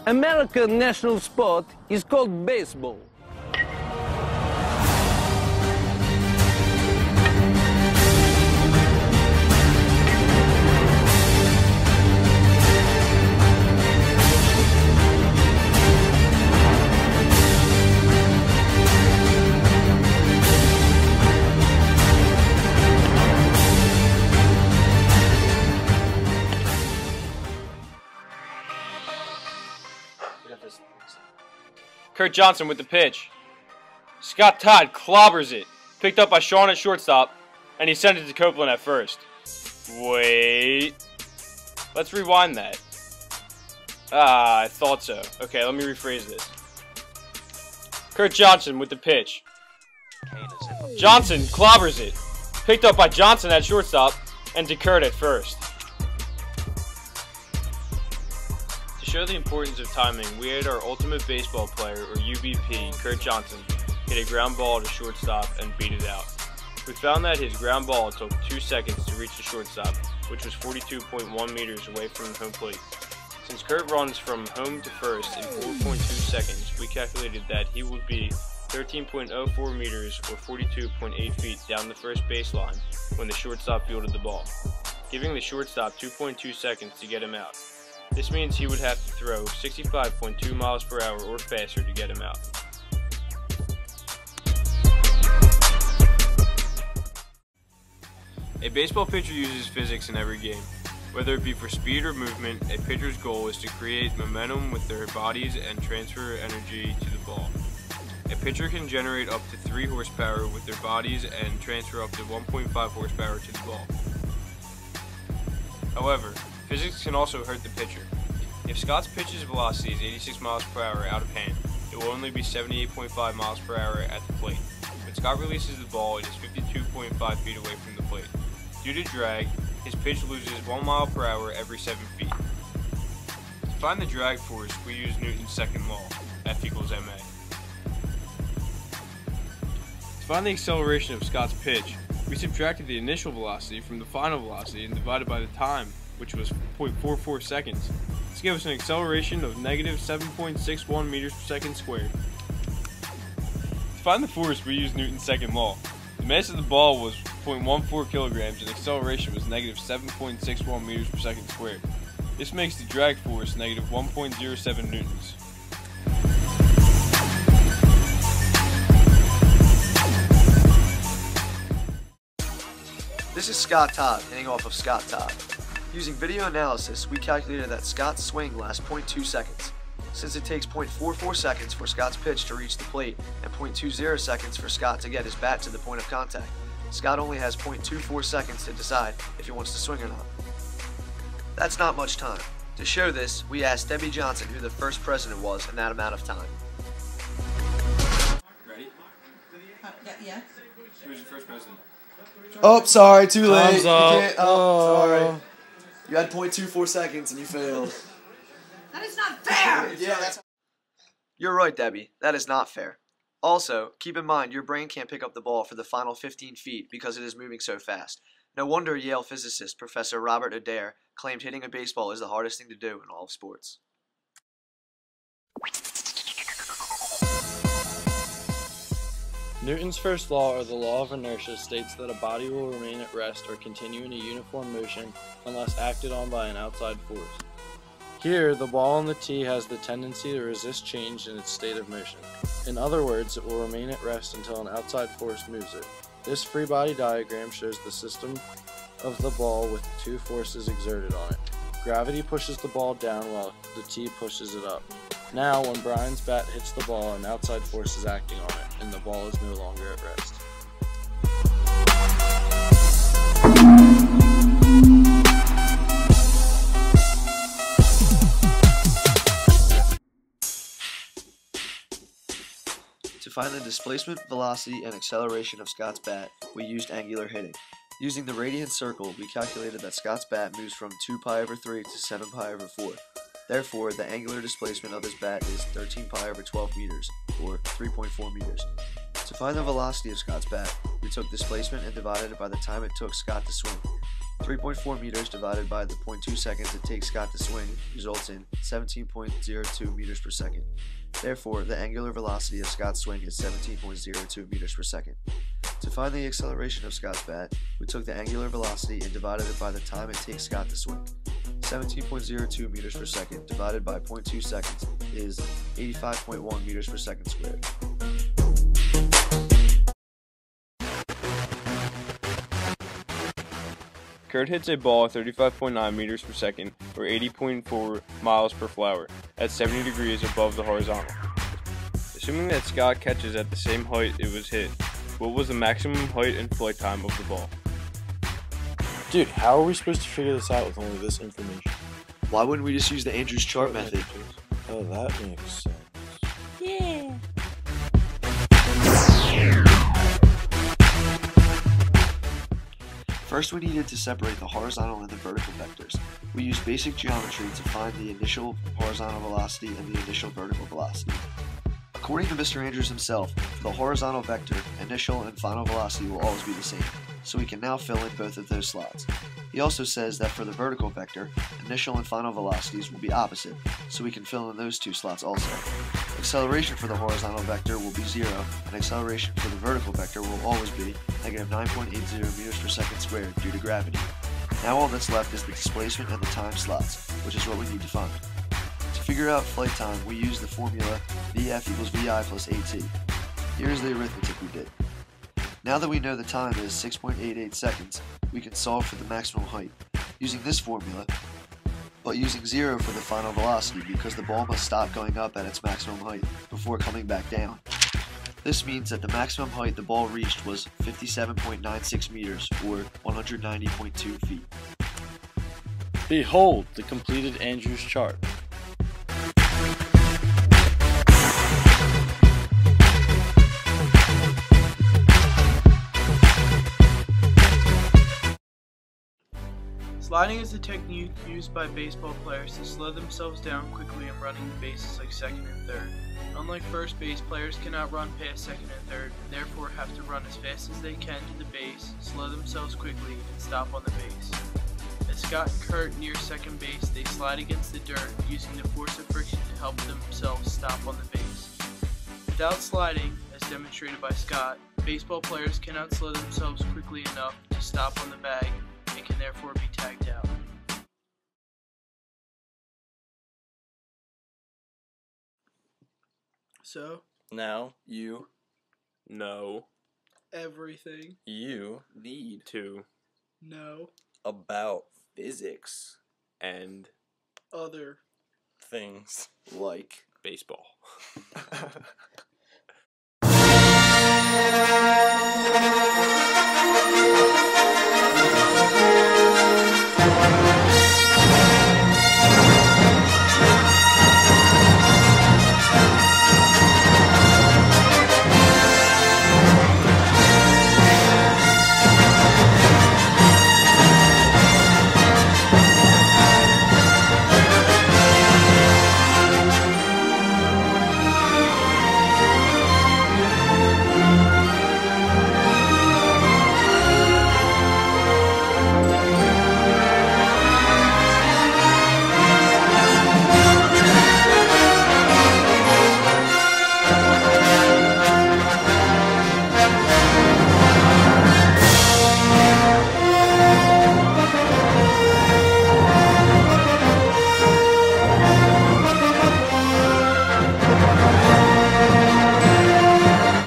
American national sport is called baseball. Kurt Johnson with the pitch. Scott Todd clobbers it. Picked up by Sean at shortstop, and he sent it to Copeland at first. Wait. Let's rewind that. Ah, I thought so. Okay, let me rephrase this. Kurt Johnson with the pitch. Johnson clobbers it. Picked up by Johnson at shortstop, and to Kurt at first. To show the importance of timing, we had our ultimate baseball player, or UBP, Kurt Johnson, hit a ground ball to shortstop and beat it out. We found that his ground ball took 2 seconds to reach the shortstop, which was 42.1 meters away from the home plate. Since Kurt runs from home to first in 4.2 seconds, we calculated that he would be 13.04 meters or 42.8 feet down the first baseline when the shortstop fielded the ball, giving the shortstop 2.2 seconds to get him out. This means he would have to throw 65.2 miles per hour or faster to get him out. A baseball pitcher uses physics in every game. Whether it be for speed or movement, a pitcher's goal is to create momentum with their bodies and transfer energy to the ball. A pitcher can generate up to 3 horsepower with their bodies and transfer up to 1.5 horsepower to the ball. However, physics can also hurt the pitcher. If Scott's pitch's velocity is 86 miles per hour out of hand, it will only be 78.5 miles per hour at the plate. When Scott releases the ball, it is 52.5 feet away from the plate. Due to drag, his pitch loses 1 mile per hour every 7 feet. To find the drag force, we use Newton's second law, F equals ma. To find the acceleration of Scott's pitch, we subtracted the initial velocity from the final velocity and divided by the time, which was 0.44 seconds. This gave us an acceleration of negative 7.61 meters per second squared. To find the force, we used Newton's second law. The mass of the ball was 0.14 kilograms and acceleration was negative 7.61 meters per second squared. This makes the drag force negative 1.07 newtons. This is Scott Todd hitting off of Scott Todd. Using video analysis, we calculated that Scott's swing lasts 0.2 seconds. Since it takes 0.44 seconds for Scott's pitch to reach the plate and 0.20 seconds for Scott to get his bat to the point of contact, Scott only has 0.24 seconds to decide if he wants to swing or not. That's not much time. To show this, we asked Debbie Johnson who the first president was in that amount of time. Ready? Yeah. Who was the first president? Oh, sorry, too late. Thumbs up. Sorry. You had 0.24 seconds and you failed. That is not fair! Yeah, You're right, Debbie. That is not fair. Also, keep in mind your brain can't pick up the ball for the final 15 feet because it is moving so fast. No wonder Yale physicist Professor Robert Adair claimed hitting a baseball is the hardest thing to do in all of sports. Newton's first law, or the law of inertia, states that a body will remain at rest or continue in a uniform motion unless acted on by an outside force. Here, the ball on the tee has the tendency to resist change in its state of motion. In other words, it will remain at rest until an outside force moves it. This free body diagram shows the system of the ball with 2 forces exerted on it. Gravity pushes the ball down while the tee pushes it up. Now, when Brian's bat hits the ball, an outside force is acting on it, and the ball is no longer at rest. To find the displacement, velocity, and acceleration of Scott's bat, we used angular hitting. Using the radian circle, we calculated that Scott's bat moves from 2 pi over 3 to 7 pi over 4. Therefore, the angular displacement of his bat is 13 pi over 12 meters, or 3.4 meters. To find the velocity of Scott's bat, we took displacement and divided it by the time it took Scott to swing. 3.4 meters divided by the 0.2 seconds it takes Scott to swing results in 17.02 meters per second. Therefore, the angular velocity of Scott's swing is 17.02 meters per second. To find the acceleration of Scott's bat, we took the angular velocity and divided it by the time it takes Scott to swing. 17.02 meters per second divided by 0.2 seconds is 85.1 meters per second squared. Kurt hits a ball at 35.9 meters per second, or 80.4 miles per flower, at 70 degrees above the horizontal. Assuming that Scott catches at the same height it was hit, what was the maximum height and flight time of the ball? Dude, how are we supposed to figure this out with only this information? Why wouldn't we just use the Andrews chart method? Oh, that makes sense. Yeah. First, we needed to separate the horizontal and the vertical vectors. We used basic geometry to find the initial horizontal velocity and the initial vertical velocity. According to Mr. Andrews himself, for the horizontal vector, initial and final velocity will always be the same, so we can now fill in both of those slots. He also says that for the vertical vector, initial and final velocities will be opposite, so we can fill in those two slots also. Acceleration for the horizontal vector will be 0, and acceleration for the vertical vector will always be negative 9.80 meters per second squared due to gravity. Now all that's left is the displacement and the time slots, which is what we need to find. To figure out flight time, we use the formula Vf equals Vi plus At. Here's the arithmetic we did. Now that we know the time is 6.88 seconds, we can solve for the maximum height, using this formula, but using 0 for the final velocity because the ball must stop going up at its maximum height before coming back down. This means that the maximum height the ball reached was 57.96 meters, or 190.2 feet. Behold the completed Andrews chart. Sliding is a technique used by baseball players to slow themselves down quickly and running the bases like second and third. Unlike first base, players cannot run past second and third, and therefore have to run as fast as they can to the base, slow themselves quickly, and stop on the base. As Scott and Kurt near second base, they slide against the dirt, using the force of friction to help themselves stop on the base. Without sliding, as demonstrated by Scott, baseball players cannot slow themselves quickly enough to stop on the bag, and can therefore be tagged out. So, Now you No. everything need Need to. know about physics And other things. Like baseball.